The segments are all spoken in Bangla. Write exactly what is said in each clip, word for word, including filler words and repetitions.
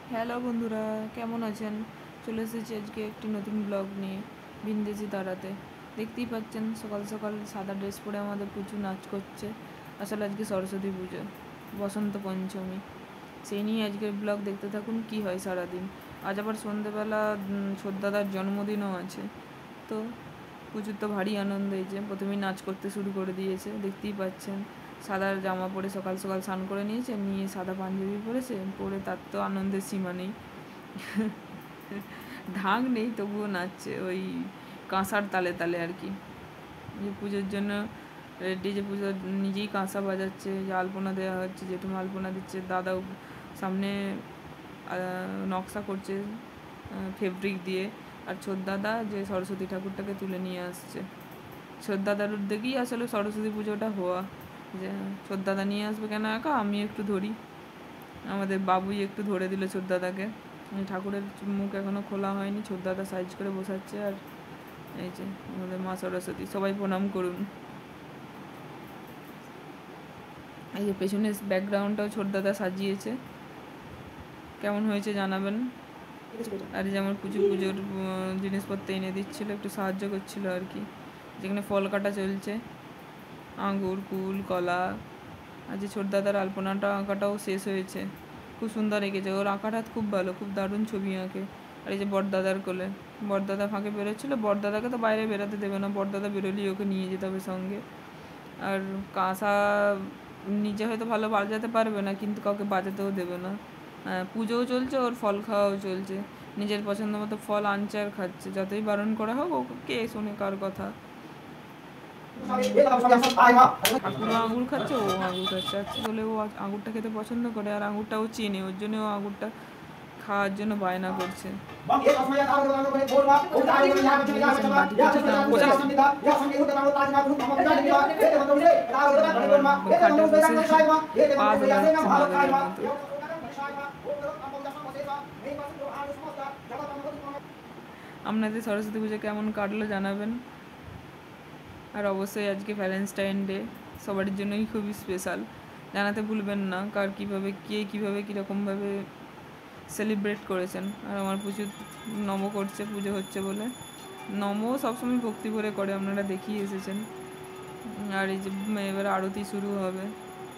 হ্যালো বন্ধুরা, কেমন আছেন? চলে এসেছি আজকে একটি নতুন ব্লগ নিয়ে ভিনদেশি তারাতে। দেখতেই পাচ্ছেন সকাল সকাল সাদা ড্রেস পরে আমাদের প্রচুর নাচ করছে। আসলে আজকে সরস্বতী পুজো, বসন্ত পঞ্চমী, সেই নিয়ে আজকের ব্লগ দেখতে থাকুন কি হয় সারাদিন। আজ আবার সন্ধেবেলা ছোটদাদার জন্মদিনও আছে, তো প্রচুর তো ভারী আনন্দ হয়েছে। প্রথমেই নাচ করতে শুরু করে দিয়েছে, দেখতেই পাচ্ছেন। সাদা জামা পরে সকাল সকাল স্নান করে নিয়েছে, নিয়ে সাদা পাঞ্জাবি পরেছে, পরে তার তো আনন্দের সীমা নেই। ঢাক নেই তবুও নাচছে, ওই কাঁসার তালে তালে আর কি। যে পুজোর জন্য রেডি, যে পুজো নিজেই কাঁসা বাজাচ্ছে, যে আলপনা দেওয়া হচ্ছে, জেঠুমা আলপনা দিচ্ছে, দাদাও সামনে নকশা করছে ফেব্রিক দিয়ে। আর ছোটদাদা যে সরস্বতী ঠাকুরটাকে তুলে নিয়ে আসছে, ছোটদাদার উদ্যোগেই আসলে সরস্বতী পুজোটা হওয়া। যে ছোটদাদা নিয়ে আসবে কেন একা, আমি একটু ধরি। আমাদের বাবুই একটু ধরে দিল ছোটদাদাকে। ঠাকুরের মুখ এখনও খোলা হয়নি, ছোটদাদা সাইজ করে বসাচ্ছে। আর এই যে আমাদের মা সরস্বতী, সবাই প্রণাম করুন। এই যে পেছনে ব্যাকগ্রাউন্ডটাও ছোটদাদা সাজিয়েছে, কেমন হয়েছে জানাবেন। আর যেমন পুজো পুজোর জিনিসপত্র এনে দিচ্ছিলো, একটু সাহায্য করছিল আর কি। যেখানে ফল কাটা চলছে, আঙুর, কুল, কলা। আর যে ছোটদাদার আলপনাটা আঁকাটাও শেষ হয়েছে, খুব সুন্দর এঁকেছে। ওর আঁকাটা খুব ভালো, খুব দারুণ ছবি আঁকে। আর এই যে বড়দাদার কোলে, বড়দাদা ফাঁকে বেরোচ্ছিলো। বড়দাদাকে তো বাইরে বেরোতে দেবে না, বড়দাদা বেরোলেই ওকে নিয়ে যেতে হবে সঙ্গে। আর কাঁসা নিজে হয়তো ভালো বাজাতে পারবে না, কিন্তু কাউকে বাজাতেও দেবে না। পুজোও চলছে, ওর ফল খাওয়াও চলছে। নিজের পছন্দ মতো ফল আনছে আর খাচ্ছে, যতই বারণ করা হোক ও কে শোনে কার কথা। ঠাকুরও আঙুর খাচ্ছে, ও আঙুর খাচ্ছে। আচ্ছা বলে ও আঙুরটা খেতে পছন্দ করে, আর আঙুরটা ও চেনে, ওর জন্য ও আঙুরটা খাওয়ার জন্য বায়না করছে। আপনাদের সরস্বতী পুজো কেমন কাটলো জানাবেন। আর অবশ্যই আজকে ভ্যালেন্টাইন ডে সবার জন্যই খুবই স্পেশাল, জানাতে ভুলবেন না কার কীভাবে কে কীভাবে কীরকমভাবে সেলিব্রেট করেছেন। আর আমার প্রচুর নম করছে পুজো হচ্ছে বলে। নমও সবসময় ভক্তি করে করে, আপনারা দেখিয়ে এসেছেন। আর এই যে এবার আরতি শুরু হবে।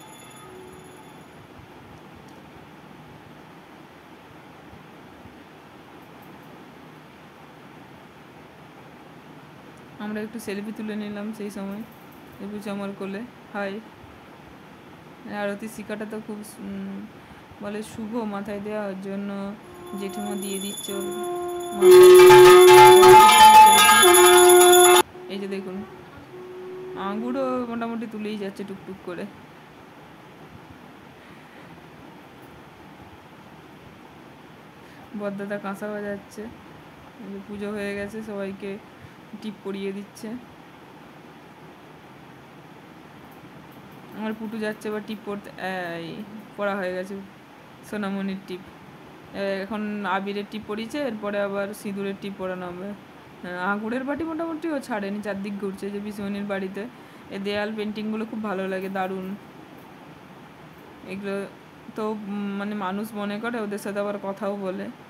আমরা একটু সেলফি তুলে নিলাম সেই সময়, বুঝে আমার কোলে। হাই। আরতি শিখাটা তো খুব বলে শুভ, মাথায় দেওয়ার জন্য জেঠুমা দিয়ে দিচ্ছে। এই যে দেখুন, আঙুরও মোটামুটি তুলেই যাচ্ছে টুকটুক করে। বড়দাদা কাঁসা বাজাচ্ছে, পুজো হয়ে গেছে, সবাইকে টিপ পরিয়ে দিচ্ছে। আমার পুটু যাচ্ছে এবার টিপ পরতে, এই পড়া হয়ে গেছে সোনামণির টিপ। এখন আবিরের টিপ পরিয়েছে, এরপরে আবার সিঁদুরের টিপ পরানো হবে। আঙুরের বাটি মোটামুটি ও ছাড়েনি, চারদিক ঘুরছে। যে পিসিমণির বাড়িতে এই দেয়াল পেন্টিংগুলো খুব ভালো লাগে, দারুণ। এগুলো তো মানে মানুষ মনে করে, ওদের সাথে আবার কথাও বলে।